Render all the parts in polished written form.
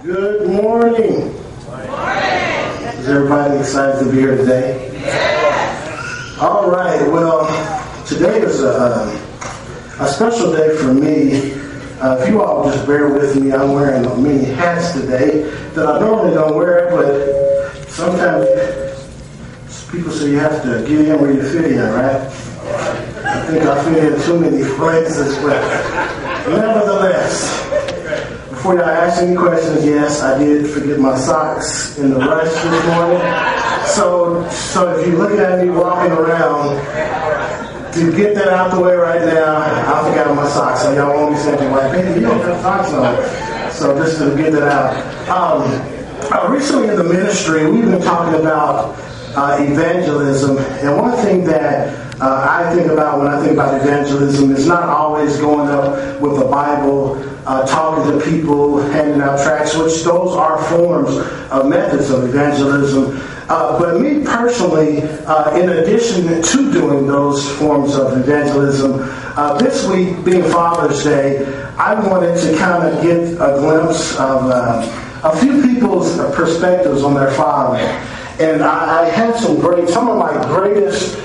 Good morning. Is everybody excited to be here today? Yes. All right. Well, today is a special day for me. If you all just bear with me, I'm wearing many hats today that I normally don't wear, but sometimes people say you have to get in where you fit in, right? I think I fit in too many places, but nevertheless, before y'all ask any questions, yes, I did forget my socks in the rush this morning. So if you're looking at me walking around, to get that out the way right now, I forgot my socks. So y'all won't be saying, like, hey, you don't have socks on. So just to get that out. Recently in the ministry, we've been talking about evangelism. And one thing that I think about when I think about evangelism is not always going up with the Bible, talking to people, handing out tracts, which those are forms of methods of evangelism. But me personally, in addition to doing those forms of evangelism, this week being Father's Day, I wanted to kind of get a glimpse of a few people's perspectives on their father. And I had some of my greatest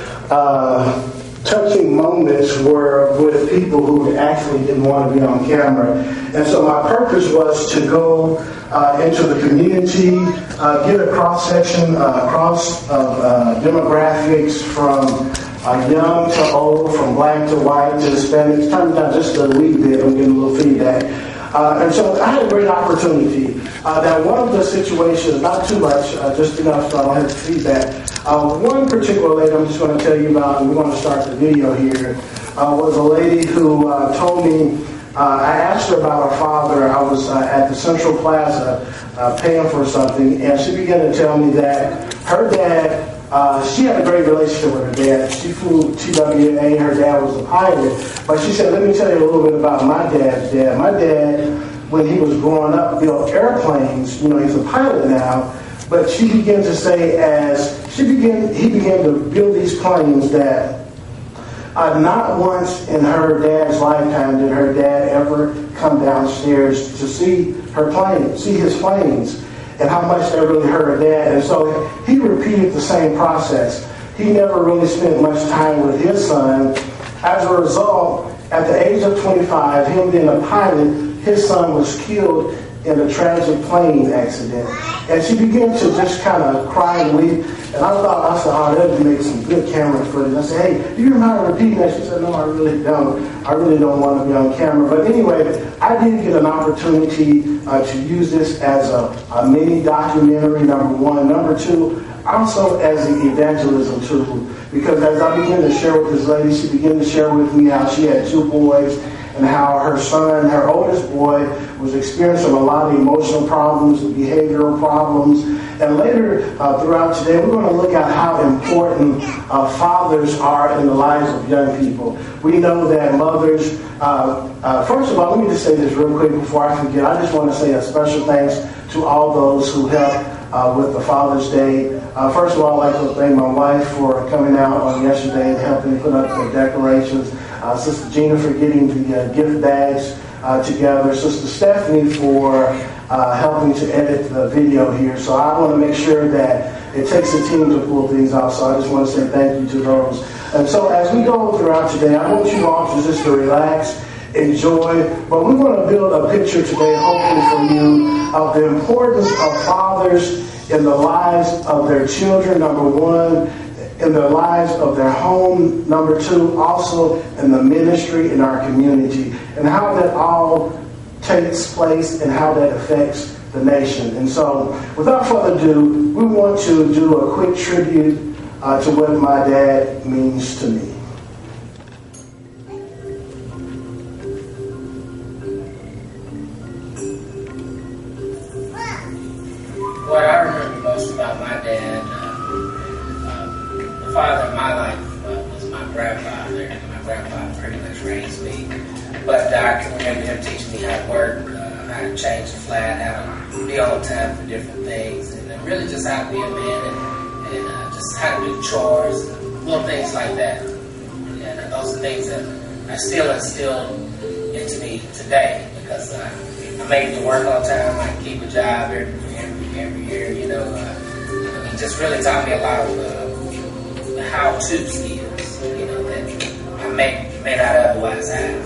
touching moments were with people who actually didn't want to be on camera. And so my purpose was to go into the community, get a cross-section, across demographics from young to old, from black to white to Hispanic. Turn down just a wee bit, I'm getting a little feedback. And so I had a great opportunity. That one of the situations, not too much, just enough so I don't have feedback. One particular lady I'm just going to tell you about, and we're going to start the video here, was a lady who told me, I asked her about her father. I was at the Central Plaza paying for something, and she began to tell me that her dad, she had a great relationship with her dad. She flew TWA, her dad was a pilot. But she said, let me tell you a little bit about my dad's dad. My dad, when he was growing up, built airplanes. You know, he's a pilot now. But she began to say he began to build these planes that not once in her dad's lifetime did her dad ever come downstairs to see his planes, and how much that really hurt her dad. And so he repeated the same process. He never really spent much time with his son. As a result, at the age of 25, him being a pilot, his son was killed in a tragic plane accident. And she began to just kind of cry and weep. And I said, oh, that would make some good camera footage. I said, hey, do you remember repeating that? She said, no, I really don't. I really don't want to be on camera. But anyway, I did get an opportunity to use this as a mini documentary, number one. Number two, also as an evangelism tool. Because as I began to share with this lady, she began to share with me how she had two boys, and how her son, her oldest boy, was experiencing a lot of emotional problems and behavioral problems. And later throughout today, we're going to look at how important fathers are in the lives of young people. We know that mothers, first of all, let me just say this real quick before I forget. I just want to say a special thanks to all those who helped with the Father's Day. First of all, I'd like to thank my wife for coming out on yesterday and helping put up the decorations. Sister Gina for getting the gift bags together. Sister Stephanie for helping to edit the video here. So I want to make sure that it takes a team to pull things off. So I just want to say thank you to those. And so as we go throughout today, I want you all to just to relax, enjoy. But we're going to build a picture today, hopefully for you, of the importance of fathers in the lives of their children, number one, in the lives of their home, number two, also in the ministry in our community, and how that all takes place and how that affects the nation. And so, without further ado, we want to do a quick tribute to what my dad means to me. What I remember most about my dad, the father of my life was my grandfather, and my grandfather pretty much raised me. But I can remember him teaching me how to work, how to change the flat, how to be on time for different things, and really just how to be a man, and just how to do chores, and little things like that. And those are things that are still instilled into me today, because make it to work on time. I keep a job every year. He just really taught me a lot of how-to skills, that I may not otherwise have.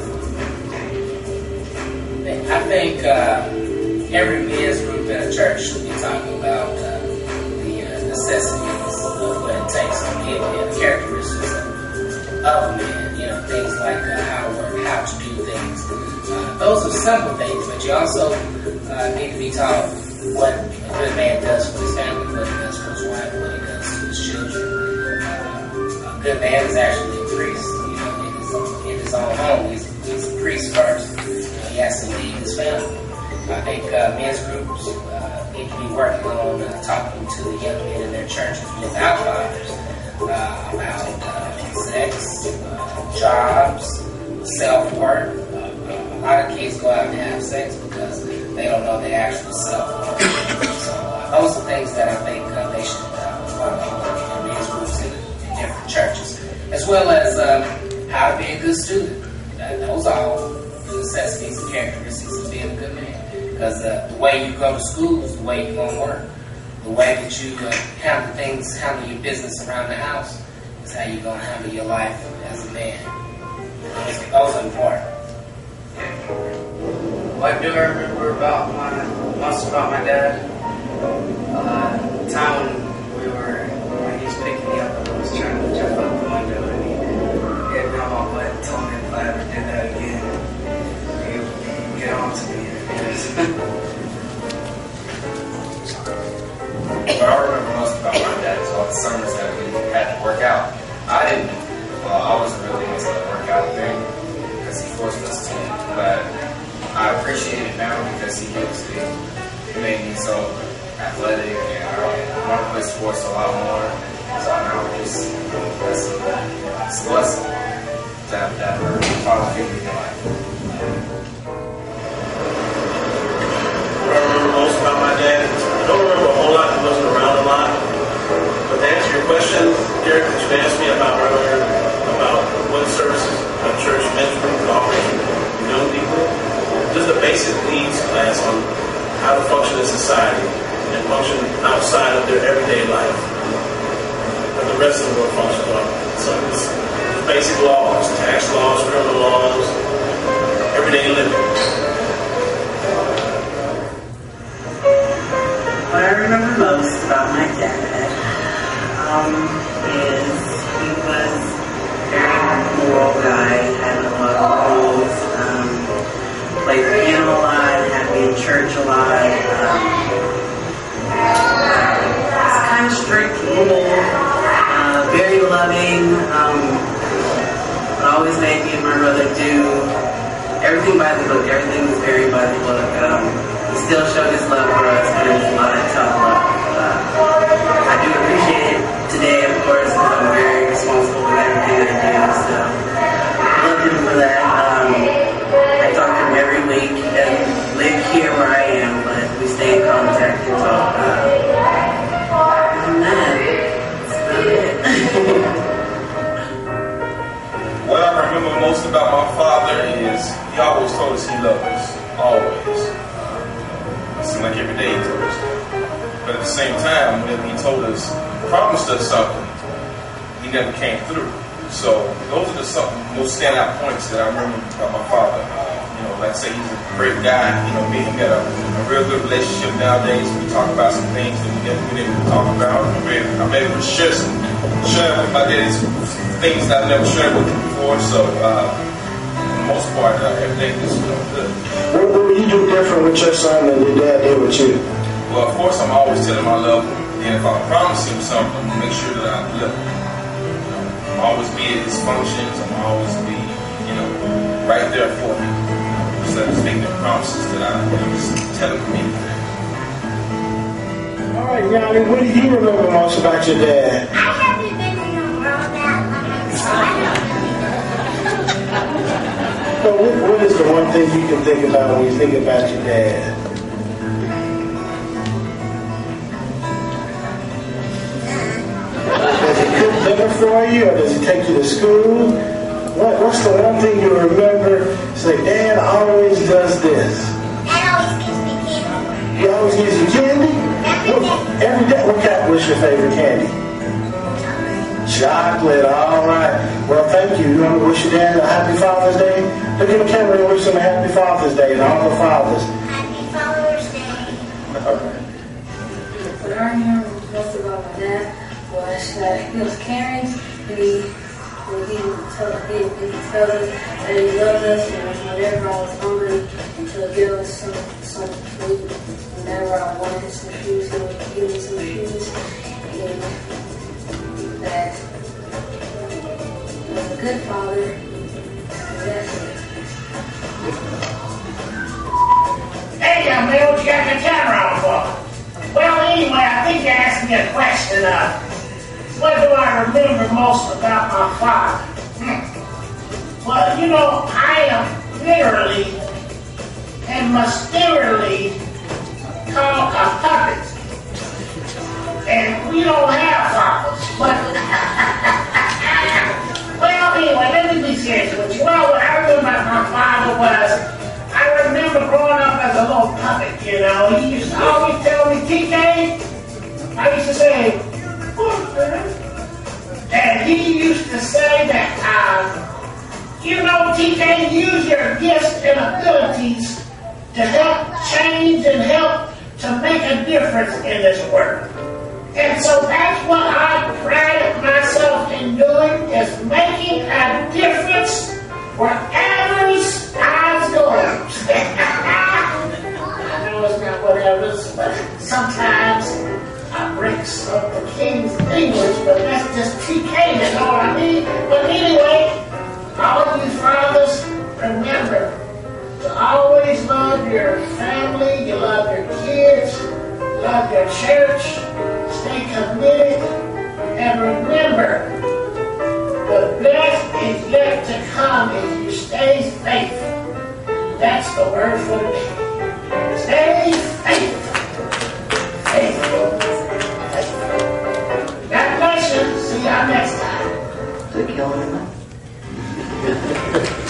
I think every men's group in a church should be talking about the necessities of what it takes to be and the characteristics of men. Things like how to work, how to do things. Those are simple things, but you also need to be taught what a good man does for his family, what he does for his wife, what he does for his children. A good man is actually a priest. In his own home, he's a priest first. He has to lead his family. I think men's groups need to be working on talking to the young men in their churches without fathers about sex, jobs, self-worth. A lot of kids go out and have sex because they don't know their actual self-worth. So those are things that I think they should work on in men's groups in different churches, as well as how to be a good student. Those are all the necessities and characteristics of being a good man. Because the way you go to school is the way you're going to work. The way that you handle your business around the house is how you're going to handle your life as a man. Those are important. What do I remember most about my dad? The time when he was picking me up and I was trying to jump out the window and he hit me on my butt and told me if I ever did that again, he would get on to me. What I remember most about my dad is all the summers that we had to work out. I wasn't really into the workout thing because he forced us to, but I appreciate it now because he made me so athletic and I want to play sports a lot more. So now it's a blessing to have that father figure in your life. What I remember most about my dad, I don't remember a whole lot, he wasn't around a lot. But to answer your question, Derrick, that you asked me about earlier, about what services a church men's group offers young people, just a basic needs class on how to function in society and function outside of their everyday life. And the rest of the world functions on. So it's basic laws, tax laws, criminal laws, everyday living. What I remember most about my dad is he was a very moral guy, had a lot of rules, played the piano a lot, had me in church a lot. Was kind of strict, rule, very loving, but always made me and my brother do everything by the book. Everything was very by the book. He still showed his love for us, but it was a lot of tough love. I do appreciate it today, of course, because I'm very responsible with everything I do. So I love him for that. I talk to him every week and live here where I am, but we stay in contact and talk. And that's about it. What I remember most about my father is he always told us he loved us, always. It seemed like every day he told us that. But at the same time, when he told us, promised us something, he never came through. So those are the most standout points that I remember about my father. Like I say, he's a great guy. Me and him got a real good relationship nowadays. We talk about some things that we didn't talk about. I'm able to share with my daddy some things that I've never shared with him before. So for the most part, everything is good. What would you do different with your son than your dad did with you? Well, of course, I'm always telling him I love him. And if I promise him something, I'm going to make sure that I deliver. I'm always be at his functions. I'm always be, right there for him. Instead of making promises that I'm just telling him anything. All right, Yanni, what do you remember most about your dad? I haven't been in a world that long. So what is the one thing you can think about when you think about your dad? Does he cook dinner for you, or does he take you to school? What's the one thing you remember? Say, Dad always does this. Dad always You always use your candy? Every day. What's your favorite candy? Chocolate. All right. Well, thank you. You want to wish your dad a happy Father's Day? Look at the camera and wish him a happy Father's Day and all the fathers. Happy Father's Day. All right. What I remember most about my dad was that he was caring, and he tell us that he loved us, and whenever I was hungry, and to give us some food. Whenever I wanted some shoes, he would give me some shoes. And that he was a good father. And that's it. Hey, young man, what you got your camera on for? Well, anyway, I think you asked me a question of what do I remember most about my father? Well, you know, I am literally and mysteriously called a puppet. And we don't have fathers, but well, anyway, let me be serious with you. Well, what I remember about my father was I remember growing up as a little puppet, you know. He used to always tell me, TK, I used to say, and he used to say that, you know, TK, use your gifts and abilities to help change and help to make a difference in this world. And so that's what I pride myself in doing, is making a difference wherever I go. I know it's not whatever, but sometimes I break some of the King's English, but that's just TK, that's all I need. But anyway, all of you fathers, remember to always love your family, you love your kids, love your church, stay committed, and remember, the best is yet to come if you stay faithful. That's the word for the day. Stay faithful. Faithful. Faithful. God bless you. See y'all next time. Good killing.